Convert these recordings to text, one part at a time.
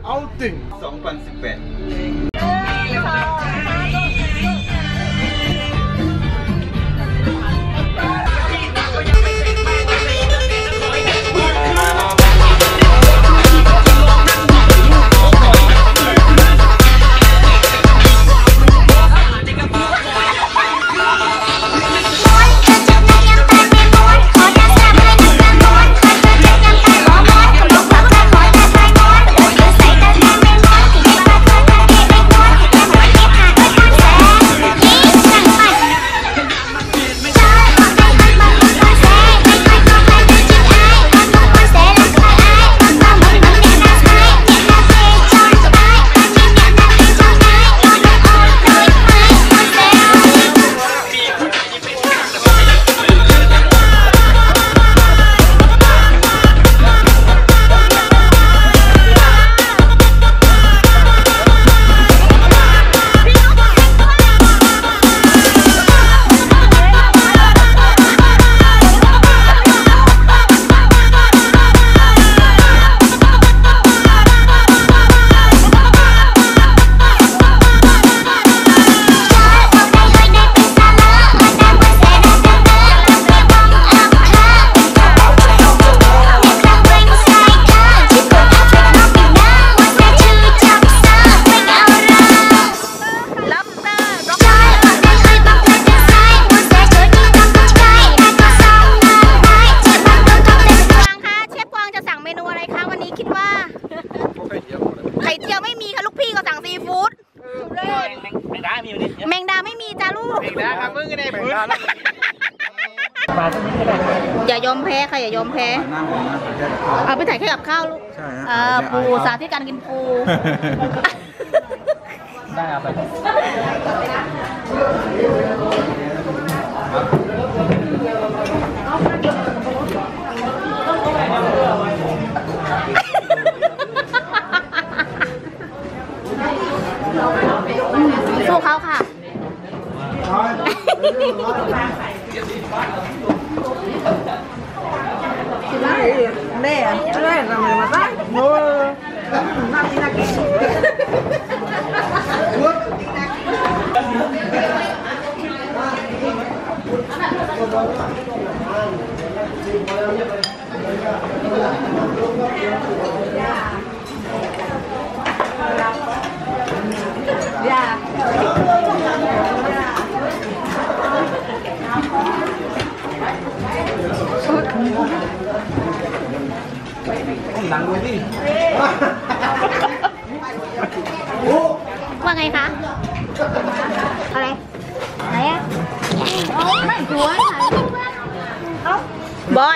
เอาติ่ง 2018แมงดาไม่มีจ้าลูกแมงดาครับมึงก็ได้พื้นอย่ายอมแพ้ค่ะอย่ายอมแพ้เอาไปถ่ายแค่กับข้าวลูกปูสาธิตการกินปูได้เอาไปสู้เขาค่ะเน่เน่ทำไมมาได้โอ้น่ากินน่ากินหนังเลยดิว่าไงคะอะไรไหนอะไม่สวยบอย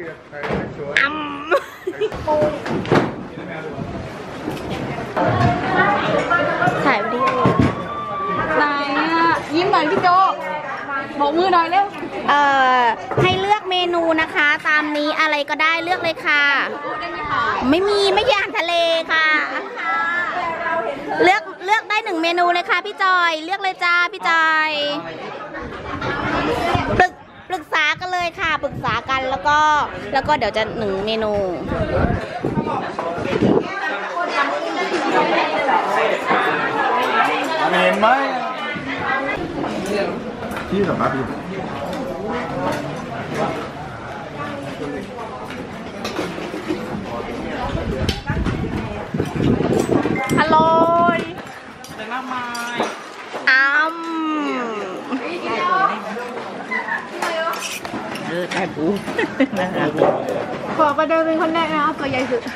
ถ่ายวิดีโอไหนอะยิ้มหน่อยพี่โจบอกมือหน่อยเร็วให้เลือกเมนูนะคะตามนี้อะไรก็ได้เลือกเลยค่ะไม่มีไม่อยากทะเลค่ะเลือกได้1เมนูเลยค่ะพี่จอยเลือกเลยจ้าพี่จอยปรึกษากันเลยค่ะปรึกษากันแล้วก็เดี๋ยวจะ1เมนูเห็นไหมพี่สัมภาษณ์พี่ฮัลโหลแต่น้ำไม้ได้ปูขอประเดิมเป็นคนแรกนะตัวใหญ่สุด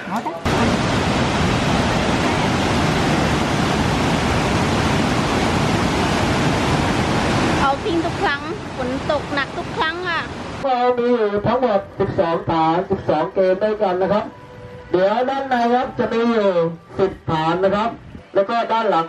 เอาทิ้งทุกครั้งฝนตกหนักทุกครั้งอ่ะเรามีทั้งหมด12ฐาน12เกมด้วยกันนะครับเดี๋ยวด้านในครับจะมีอยู่10ฐานนะครับแล้วก็ด้านหลัง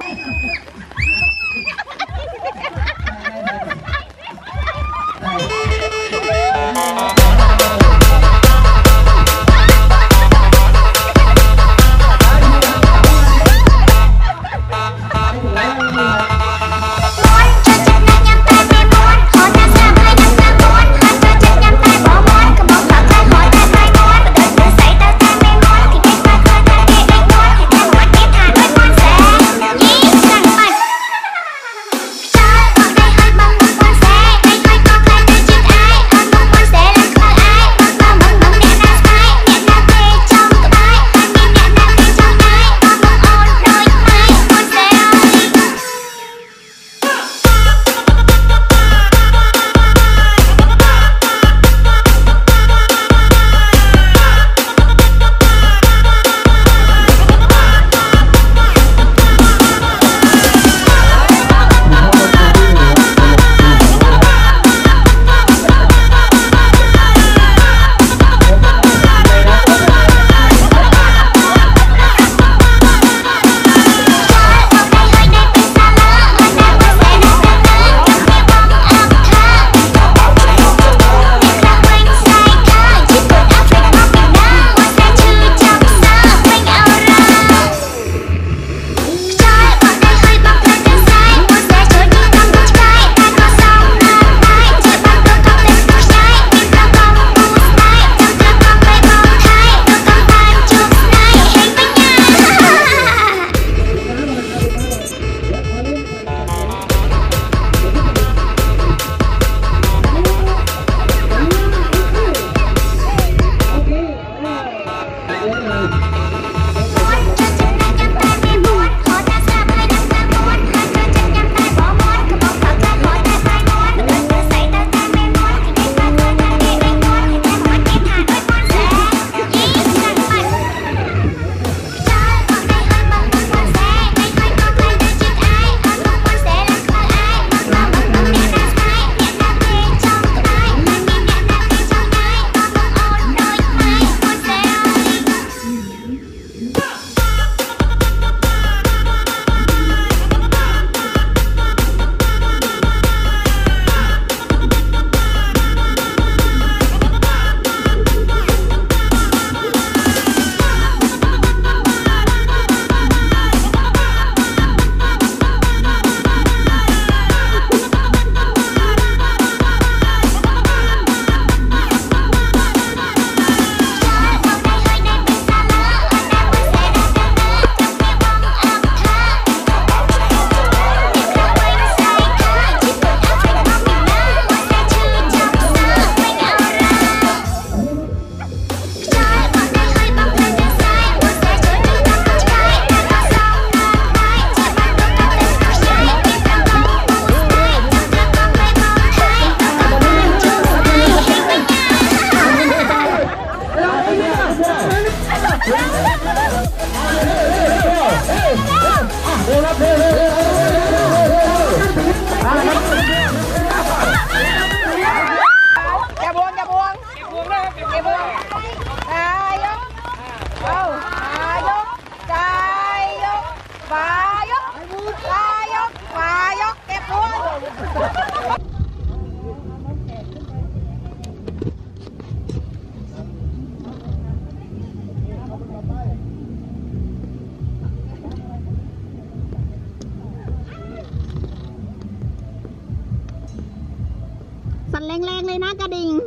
สั่นแรงๆเลยนะกระดิ่ง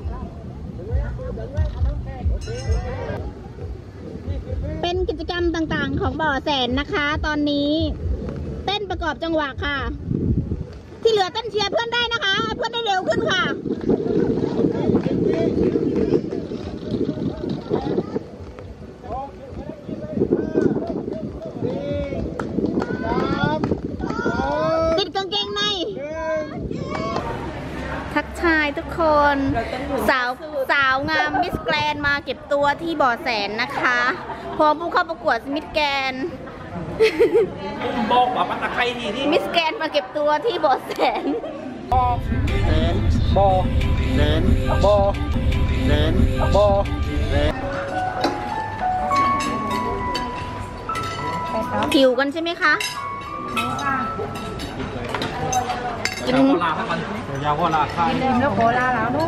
เป็นกิจกรรมต่างๆของบ่อแสนนะคะ ตอนนี้เต้นประกอบจังหวะค่ะที่เหลือเต้นเชียร์เพื่อนได้นะคะเพื่อนได้เร็วขึ้นค่ะติดกางเกงในทักทายทุกคนสาวงามมิสแกรนมาเก็บตัวที่บ่อแสนนะคะพร้อมผู้เข้าประกวดมิสแกรนบอกว่าปัตตะไคร้ทีที่มิสแกรนมาเก็บตัวที่บ่อแสนแสนบอแสนบอแสนบอแสนหิวกันใช่ไหมคะกินโคลาทั้งวันยาวโคลาค่ะกินแล้วโคลาแล้วนู้น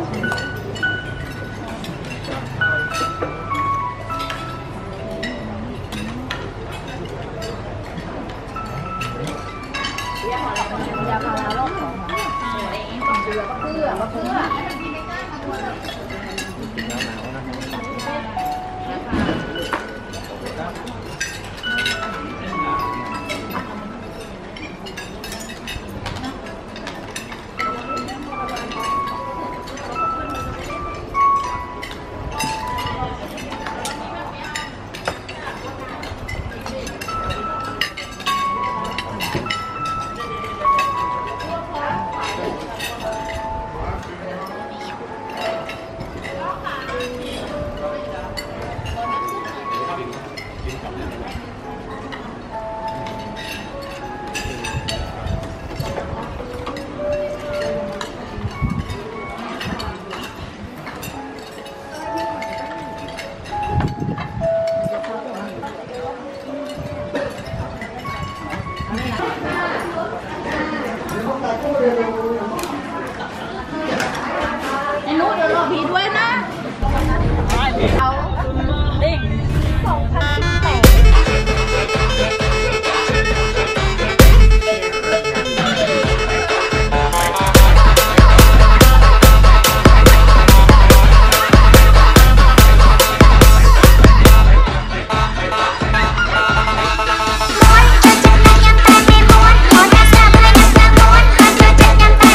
ไอ้นู้เดี๋ยวรอพี่ด้วยนะเอาดิ Hãy subscribe cho kênh Ghiền Mì Gõ để không bỏ lỡ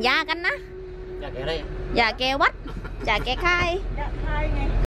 ยากันนะอยากอะไรอย่าแกวัดอย่าแกไข้